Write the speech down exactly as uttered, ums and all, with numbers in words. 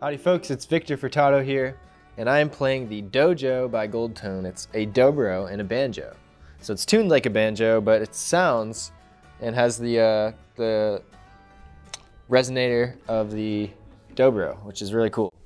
Howdy folks, it's Victor Furtado here, and I am playing the Dojo by Goldtone. It's a dobro and a banjo. So it's tuned like a banjo, but it sounds and has the, uh, the resonator of the dobro, which is really cool.